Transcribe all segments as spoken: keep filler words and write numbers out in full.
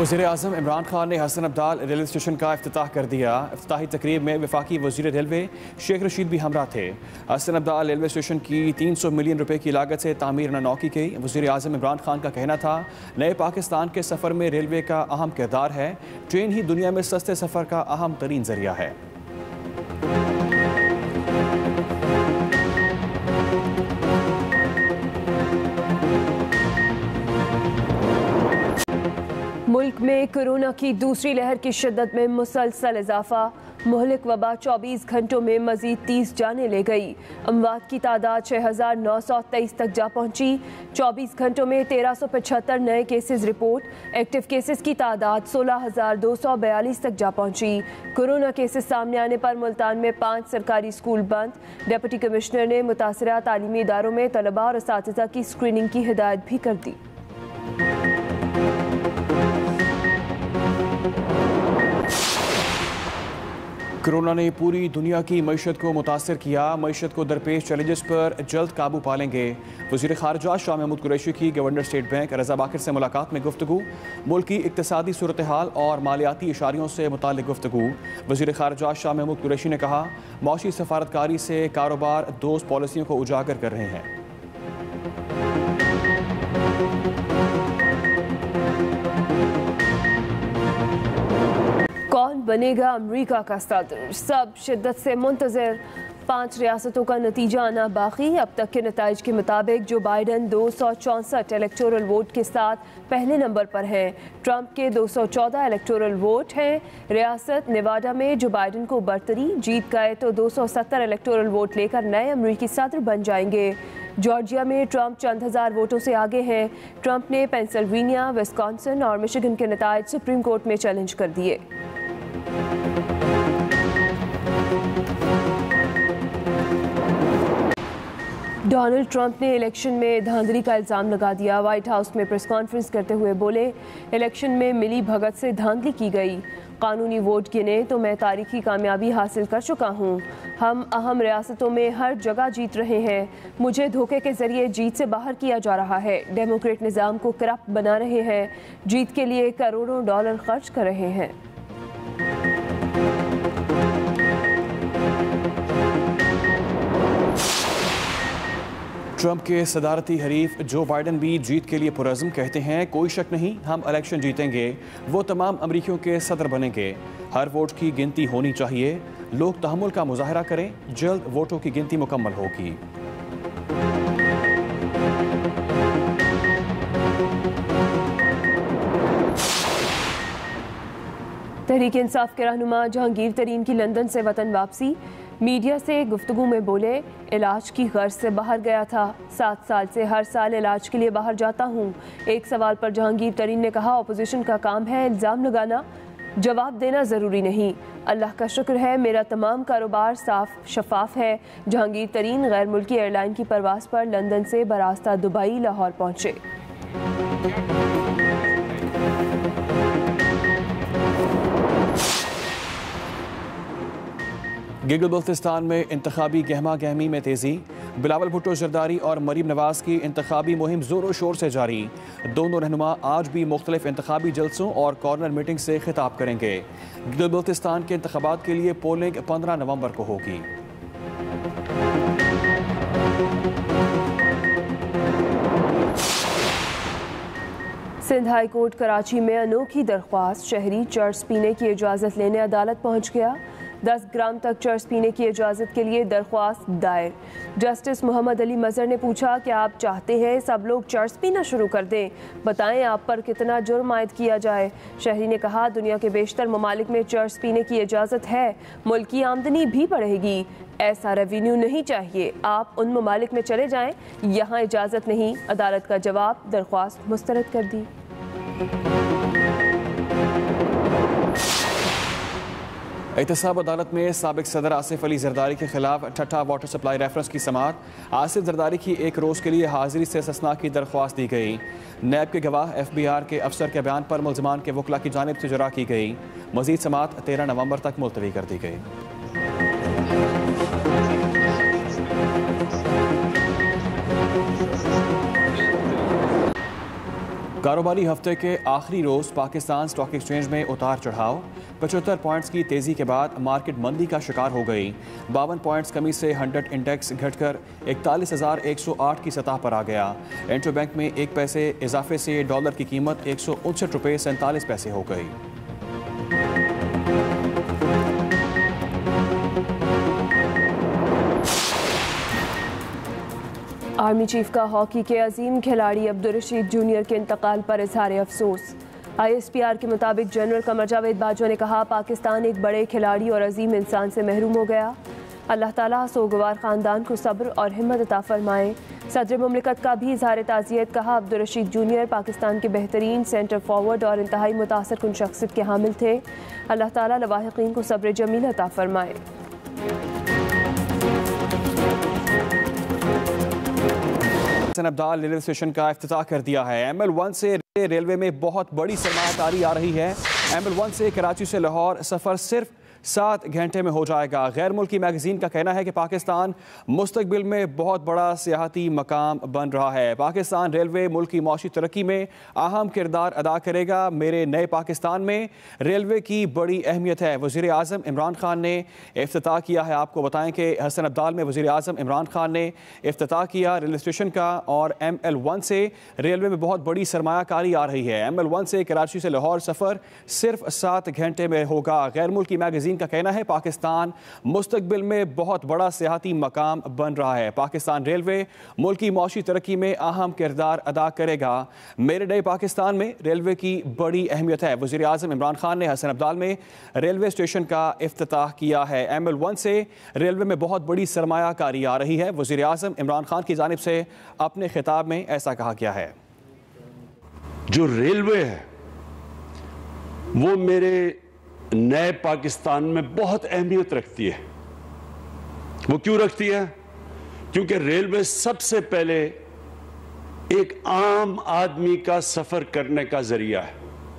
वज़ीर-ए-आज़म इमरान खान ने Hasan Abdal railway station का इफ्तिताह कर दिया। इफ्तिताही तकरीब में वफाकी वज़ीर रेलवे शेख रशीद भी हमरा थे। हसन अब्दाल रेलवे स्टेशन की तीन सौ मिलियन रुपए की लागत से तामीर नौ की गई। वज़ीर-ए-आज़म इमरान खान का कहना था, नए पाकिस्तान के सफ़र में रेलवे का अहम किरदार है। ट्रेन ही दुनिया में सस्ते सफ़र का अहम तरीन ज़रिया है। मुल्क में कोरोना की दूसरी लहर की शिद्दत में मुसलसल इजाफा। मुहलिक वबा चौबीस घंटों में मजीद तीस जानें ले गई। अमवात की तादाद छः हज़ार नौ सौ तेईस तक जा पहुंची। चौबीस घंटों में तेरह सौ पचहत्तर नए केसेस रिपोर्ट। एक्टिव केसेस की तादाद सोलह हज़ार दो सौ बयालीस तक जा पहुंची। कोरोना केसेस सामने आने पर मुल्तान में पाँच सरकारी स्कूल बंद। डिप्टी कमिश्नर ने मुतासरा तालीमी इदारों में तलबा और असातिज़ा की स्क्रीनिंग की हिदायत भी कर दी। कोरोना ने पूरी दुनिया की मईशत को मुतासर किया। मईशत को दरपेश चैलेंजेस पर जल्द काबू पालेंगे। वज़ीर ख़ारजा शाह महमूद कुरैशी की governor state bank Raza Baqir से मुलाकात में गुफ्तगू। मुल्क की इक़्तिसादी सूरत हाल और मालियाती इशारियों से मुताल्लिक़ गुफ्तगू। वज़ीर ख़ारजा शाह महमूद कुरैशी ने कहा, मौशी सफारतकारी से कारोबार दोस्त पॉलिसियों को उजागर कर रहे हैं। कौन बनेगा अमरीका का सदर, सब शिद्दत से मुंतज़िर। पाँच रियासतों का नतीजा आना बाकी। अब तक के नताइज के मुताबिक जो बाइडन दो सौ चौंसठ इलेक्टोरल वोट के साथ पहले नंबर पर हैं। ट्रंप के दो सौ चौदह इलेक्टोरल वोट हैं। रियासत नेवाडा में जो बाइडन को बरतरी, जीत गए तो दो सौ सत्तर इलेक्टोरल वोट लेकर नए अमरीकी सदर बन जाएंगे। जॉर्जिया में ट्रंप चंद हज़ार वोटों से आगे हैं। ट्रंप ने पेंसिल्वेनिया, विस्कॉन्सिन और मिशिगन के नताइज सुप्रीम कोर्ट में चैलेंज कर दिए। डोनाल्ड ट्रंप ने इलेक्शन में धांधली का इल्ज़ाम लगा दिया। व्हाइट हाउस में प्रेस कॉन्फ्रेंस करते हुए बोले, इलेक्शन में मिली भगत से धांधली की गई। कानूनी वोट गिने तो मैं तारीखी कामयाबी हासिल कर चुका हूँ। हम अहम रियासतों में हर जगह जीत रहे हैं। मुझे धोखे के जरिए जीत से बाहर किया जा रहा है। डेमोक्रेट निज़ाम को करप्ट बना रहे हैं। जीत के लिए करोड़ों डॉलर खर्च कर रहे हैं। ट्रंप के सदारती हरीफ जो बाइडन भी जीत के लिए पुरज़्म कहते हैं, कोई शक नहीं हम इलेक्शन जीतेंगे। वो तमाम अमरीकियों के सदर बनेंगे। हर वोट की गिनती होनी चाहिए। लोग तहम्मुल का मुजाहरा करें। जल्द वोटों की गिनती मुकम्मल होगी। तहरीक इंसाफ के रहनुमा जहांगीर तरीन की लंदन से वतन वापसी। मीडिया से गुफ्तगू में बोले, इलाज की गर्ज से बाहर गया था। सात साल से हर साल इलाज के लिए बाहर जाता हूँ। एक सवाल पर जहांगीर तरीन ने कहा, अपोजिशन का काम है इल्ज़ाम लगाना, जवाब देना ज़रूरी नहीं। अल्लाह का शुक्र है मेरा तमाम कारोबार साफ शफाफ है। जहांगीर तरीन गैर मुल्की एयरलाइन की परवाज़ पर लंदन से बरास्ता दुबई लाहौर पहुँचे। गिलगित-बल्तिस्तान में इंतखाबी गहमा गहमी में तेज़ी। बिलावल भुट्टो जरदारी और मरीम नवाज की इंतखाबी मुहिम जोरों शोर से जारी। दोनों रहनुमा आज भी मुख्तलिफ इंतखाबी जलसों और कॉर्नर मीटिंग से खिताब करेंगे। गिलगित-बल्तिस्तान के इंतखाबात के लिए पोलिंग पंद्रह नवंबर को होगी। सिंध हाई कोर्ट कराची में अनोखी दरख्वास्त, शहरी चर्स पीने की इजाज़त लेने अदालत पहुंच गया। दस ग्राम तक चर्स पीने की इजाज़त के लिए दरख्वास्त दायर। जस्टिस मोहम्मद अली मजहर ने पूछा, क्या आप चाहते हैं सब लोग चर्स पीना शुरू कर दें? बताएं आप पर कितना जुर्म आयद किया जाए। शहरी ने कहा, दुनिया के बेशतर ममालिक में चर्स पीने की इजाज़त है, मुल्क की आमदनी भी बढ़ेगी। ऐसा रेवेन्यू नहीं चाहिए। आप उन ममालिक में चले जाएं, यहाँ इजाज़त नहीं। अदालत का जवाब, दरख्वास्त मुस्तरद कर दी। एहतसाब अदालत में साबिक सदर आसिफ अली जरदारी के खिलाफ ठट्ठा वाटर सप्लाई रेफरेंस की समाअत। आसिफ जरदारी की एक रोज़ के लिए हाजिरी से इस्तिस्ना की दरख्वास्त दी गई। नैब के गवाह एफ बी आर के अफसर के बयान पर मुल्ज़मान के वकला की जानिब से जरा की गई। मजीद समाअत तेरह नवंबर तक मुलतवी कर दी गई। कारोबारी हफ्ते के आखिरी रोज पाकिस्तान स्टॉक एक्सचेंज में उतार चढ़ाव। पचहत्तर पॉइंट्स की तेजी के बाद मार्केट मंदी का शिकार हो गई। बावन पॉइंट्स कमी से हंड्रेड इंडेक्स घटकर इकतालीस हजार एक सौ आठ की सतह पर आ गया। इंटर बैंक में एक पैसे इजाफे से डॉलर की कीमत एक सौ उनसठ रुपये सैंतालीस पैसे हो गई। आर्मी चीफ का हॉकी के अजीम खिलाड़ी अब्दुल रशीद जूनियर के इंतकाल पर इजहार अफसोस। आई एस पी आर के मुताबिक जनरल कमर जावेद बाजवा ने कहा, पाकिस्तान एक बड़े खिलाड़ी और अजीम इंसान से महरूम हो गया। अल्लाह ताला सोगवार ख़ानदान को सब्र और हिम्मत अता फरमाए। सदर मुमलिकत का भी इजहार ताज़ियत। कहा, अब्दुल रशीद जूनियर पाकिस्तान के बेहतरीन सेंटर फॉरवर्ड और इंतहाई मुतासर कुन शख्सियत के हामिल थे। अल्लाह ताला लवाहिकीन को सब्र जमील अता फरमाए। हसन अब्दाल रेलवे स्टेशन का इफ्तिताह कर दिया है। एम एल वन से रेलवे में बहुत बड़ी सरमायाकारी आ रही है। एम एल वन से कराची से लाहौर सफ़र सिर्फ सात घंटे में हो जाएगा। गैर मुल्की मैगजीन का कहना है कि पाकिस्तान मुस्तकबिल में बहुत बड़ा सियाहती मकाम बन रहा है। पाकिस्तान रेलवे मुल्क की मौशी तरक्की में अहम किरदार अदा करेगा। मेरे नए पाकिस्तान में रेलवे की बड़ी अहमियत है। वज़ीर आज़म इमरान खान ने इफ्तिताह किया है। आपको बताएं कि हसन अब्दाल में वज़ीर आज़म इमरान खान ने इफ्तिताह किया रेलवे स्टेशन का। और एम एल वन से रेलवे में बहुत बड़ी सरमायाकारी आ रही है। एम एल वन से कराची से लाहौर सफ़र सिर्फ सात घंटे में होगा। गैर मुल्की मैगजीन का कहना है पाकिस्तान मुस्तकबिल में बहुत बड़ा सियाहती मकाम बन रहा है। पाकिस्तान रेलवे मुल्क की मौशी तरक्की में अहम किरदार अदा करेगा। मेरे नए पाकिस्तान में रेलवे की बड़ी अहमियत है। वज़ीर आज़म इमरान खान ने हसन अब्दाल में रेलवे स्टेशन का इफ्तिताह किया है। एम एल वन से रेलवे में बहुत बड़ी सरमायाकारी आ रही है। वज़ीर आज़म इमरान खान की जानिब से अपने खिताब में ऐसा कहा गया है। जो रेलवे है वो मेरे नए पाकिस्तान में बहुत अहमियत रखती है। वो क्यों रखती है? क्योंकि रेलवे सबसे पहले एक आम आदमी का सफर करने का जरिया है।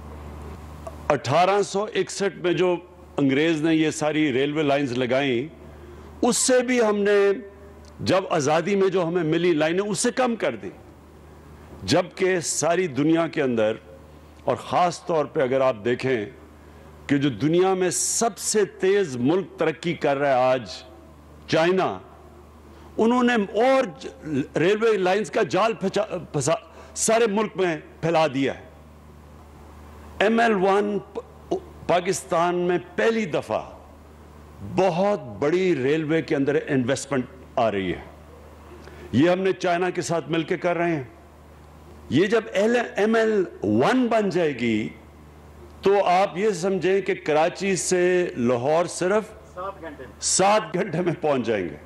अठारह सौ इकसठ में जो अंग्रेज ने ये सारी रेलवे लाइंस लगाई, उससे भी हमने जब आजादी में जो हमें मिली लाइनें उससे कम कर दी। जबकि सारी दुनिया के अंदर और खास तौर पे अगर आप देखें कि जो दुनिया में सबसे तेज मुल्क तरक्की कर रहा है आज, चाइना, उन्होंने और रेलवे लाइंस का जाल फसा सारे मुल्क में फैला दिया है। एम एल वन पाकिस्तान में पहली दफा बहुत बड़ी रेलवे के अंदर इन्वेस्टमेंट आ रही है। ये हमने चाइना के साथ मिलकर कर रहे हैं। ये जब एम एल वन बन जाएगी तो आप ये समझें कि कराची से लाहौर सिर्फ सात घंटे सात घंटे में पहुंच जाएंगे।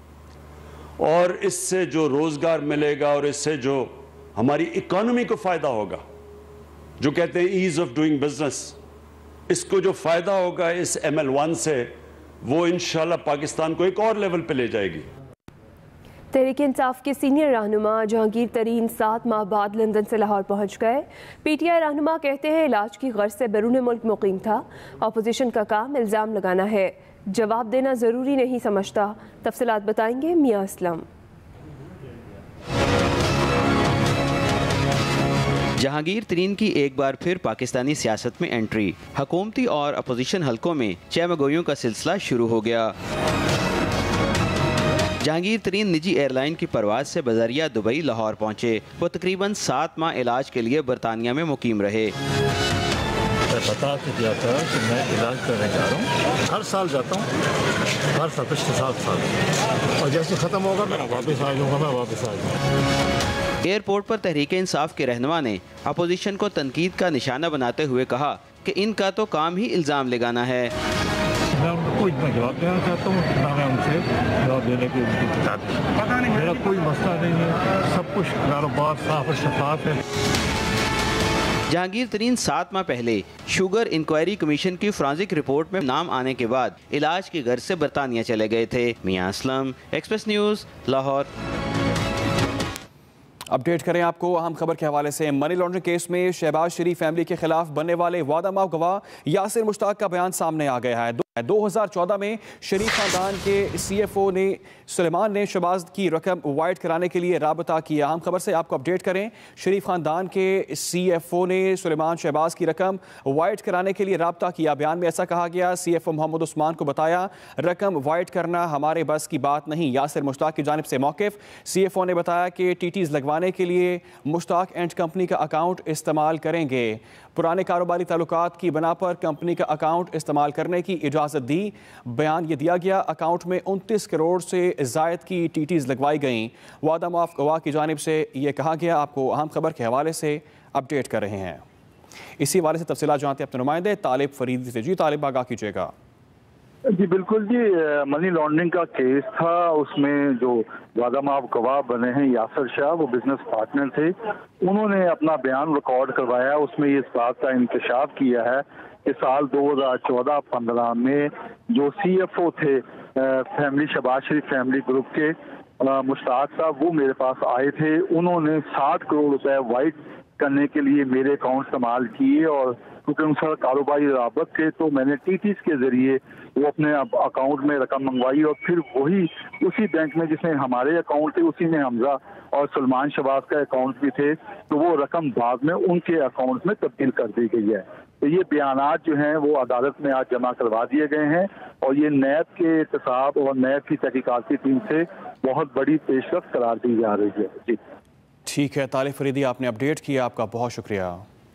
और इससे जो रोजगार मिलेगा और इससे जो हमारी इकोनॉमी को फायदा होगा, जो कहते हैं ईज ऑफ डूइंग बिजनेस, इसको जो फायदा होगा इस एम एल वन से, वो इंशाल्लाह पाकिस्तान को एक और लेवल पे ले जाएगी। तहरीक इंसाफ के सीनियर रहनुमा जहांगीर तरीन सात माह बाद लंदन से लाहौर पहुंच गए। पी टी आई रहनुमा कहते हैं इलाज की गर्ज से बैरून मुल्क मुकीम था। अपोजिशन का काम इल्ज़ाम लगाना है, जवाब देना ज़रूरी नहीं समझता। तफसीलात बताएंगे मियां असलम। जहांगीर तरीन की एक बार फिर पाकिस्तानी सियासत में एंट्री। हुकूमती और अपोजिशन हलकों में चहमगोइयों का सिलसिला शुरू हो गया। जहांगीर तरीन निजी एयरलाइन की परवाज से बजरिया दुबई लाहौर पहुंचे। वो तकरीबन सात माह इलाज के लिए बरतानिया में मुकीम रहे। मैं बता के दिया था कि मैं इलाज करने जा रहा हूँ। हर साल जाता हूँ, हर साल पिछले सात साल, और जैसे ख़त्म होगा मैं वापस आ जाऊँगा मैं वापस आ जाऊँगा। एयरपोर्ट पर तहरीक इंसाफ के रहनुमा ने अपोजिशन को तनकीद का निशाना बनाते हुए कहा कि इनका तो काम ही इल्ज़ाम लगाना है। मैं उनको कोई मैं जवाब देना चाहता हूँ, ना मैं उनसे जवाब देने की उनकी चाहती हूँ। मेरा कोई मसला नहीं है, सब कुछ कारोबार साफ और शफाफ है। जहांगीर तरीन सात माह पहले शुगर इंक्वायरी कमीशन की फॉरेंसिक रिपोर्ट में नाम आने के बाद इलाज की गर्ज से बरतानिया चले गए थे। Mian Aslam, Express News, Lahore. Update करें आपको अहम खबर के हवाले से। मनी लॉन्ड्रिंग केस में शहबाज शरीफ फैमिली के खिलाफ बनने वाले वादा माफ गवाह यासिर मुश्ताक का बयान सामने आ गया है। दो हज़ार चौदह में शरीफ खानदान के सी एफ ओ ने सुलेमान ने शहबाज की रकम वाइड कराने के लिए राबता किया। अहम खबर से आपको अपडेट करें, शरीफ खानदान के सी एफ ओ ने सुलेमान शहबाज की रकम वाइड कराने के लिए राबता किया। बयान में ऐसा कहा गया, C F O Mohammad Usman को बताया रकम वाइड करना हमारे बस की बात नहीं। यासिर मुश्ताक की जानिब से मौक़िफ़, सी एफ ओ ने बताया कि टी टीज़ लगवाने के लिए मुश्ताक एंड कंपनी का अकाउंट इस्तेमाल करेंगे। पुराने कारोबारी ताल्लुकात की बना पर कंपनी का अकाउंट इस्तेमाल करने की इजाज़त दी। बयान ये दिया गया, अकाउंट में उनतीस करोड़ से ज़ायद की टी टीज़ लगवाई गईं। वादा माफ गवाह की जानिब से ये कहा गया। आपको अहम खबर के हवाले से अपडेट कर रहे हैं। इसी हवाले से तफसीलात जानते हैं अपने नुमाइंदे तालिब फरीदी से। जी तालिब, आगाह कीजिएगा। जी बिल्कुल जी, मनी लॉन्ड्रिंग का केस था, उसमें जो वादा माफ गवाह बने हैं यासिर शाह, वो बिजनेस पार्टनर थे, उन्होंने अपना बयान रिकॉर्ड करवाया। उसमें इस बात का इंकशाफ किया है कि साल दो हज़ार चौदह पंद्रह में जो सी एफ ओ थे family Shahbaz Sharif family group के मुश्ताक साहब, वो मेरे पास आए थे। उन्होंने साठ करोड़ रुपए वाइड करने के लिए मेरे अकाउंट इस्तेमाल किए और क्योंकि उनसे कारोबारी राबत थे तो मैंने टी टीज़ के जरिए वो अपने अकाउंट में रकम मंगवाई और फिर वही उसी बैंक में जिसमें हमारे अकाउंट थे उसी में हमजा और सलमान शहबाज का अकाउंट भी थे, तो वो रकम बाद में उनके अकाउंट में तब्दील कर दी गई है। तो ये बयानात जो हैं वो अदालत में आज जमा करवा दिए गए हैं और ये नैब के एहतसाब और नैब की तहकीकाती टीम से बहुत बड़ी पेशरफ करार दी जा रही है। जी ठीक है तालिब फरीदी, आपने अपडेट किया, आपका बहुत शुक्रिया।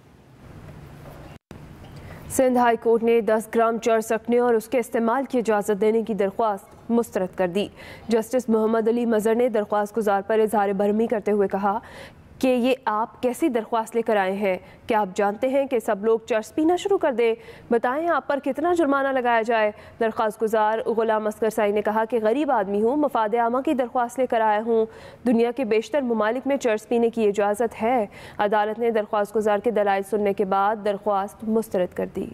सिंध हाई कोर्ट ने दस ग्राम चर्स रखने और उसके इस्तेमाल की इजाज़त देने की दरख्वास्त मुस्तरद कर दी। जस्टिस मोहम्मद अली मजहर ने दरख्वास्त गुजार पर इजहार बरहमी करते हुए कहा कि ये आप कैसी दरख्वास्त लेकर आए हैं? क्या आप जानते हैं कि सब लोग चर्स पीना शुरू कर दें? बताएं आप पर कितना जुर्माना लगाया जाए? दरख्वास्त गुजार गुलाम अस्कर साई ने कहा कि गरीब आदमी हूँ, मफाद आमा की दरख्वास्त लेकर आया हूँ। दुनिया के बेशतर ममालिक में चर्स पीने की इजाज़त है। अदालत ने दरख्वास्त गुजार के दलाइल सुनने के बाद दरख्वास्त मुस्तरद कर दी।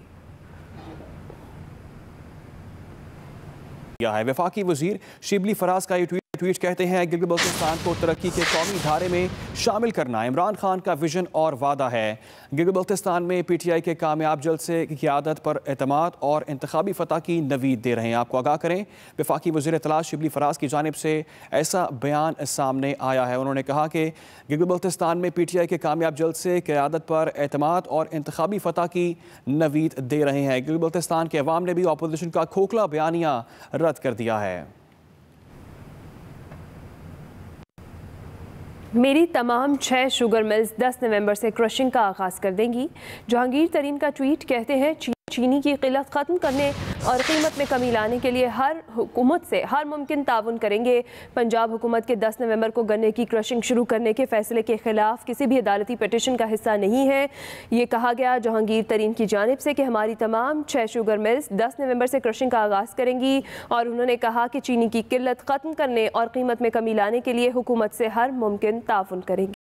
है वफाकी वजीर शिबली फराज का ये ट्वीट ट्वीट कहते हैं, गिलगित बल्तिस्तान को तरक्की के कौमी धारे में शामिल करना इमरान खान का विजन और वादा है। गिलगित बल्तिस्तान में पी टी आई के कामयाब जलसे की क़यादत पर एतमाद और इंतखाबी फतह की नवीद दे रहे हैं। आपको आगाह करें, वफाकी वज़ीर इत्तलात शिबली फराज की जानिब से ऐसा बयान सामने आया है। उन्होंने कहा कि गिलगित बल्तिस्तान में पी टी आई के कामयाब जलसे क़यादत पर एतमाद और इंतखाबी फतह की नवीद दे रहे हैं। गिलगित बल्तिस्तान के अवाम ने भी अपोजिशन का खोखला बयानिया रद्द कर दिया है। मेरी तमाम छः शुगर मिल्स दस नवंबर से क्रशिंग का आगाज़ कर देंगी। जहांगीर तरीन का ट्वीट कहते हैं, चीनी की किल्लत ख़त्म करने और कीमत में कमी लाने के लिए हर हुकूमत से हर मुमकिन ताउन करेंगे। पंजाब हुकूमत के दस नवंबर को गन्ने की क्रशिंग शुरू करने के फैसले के खिलाफ किसी भी अदालती पटिशन का हिस्सा नहीं है। ये कहा गया जहांगीर तरीन की जानिब से कि हमारी तमाम छः शुगर मिल्स दस नवंबर से क्रशिंग का आगाज़ करेंगी और उन्होंने कहा कि चीनी की किल्लत ख़त्म करने और कीमत में कमी लाने के लिए हुकूमत से हर मुमकिन ताउन करेंगे।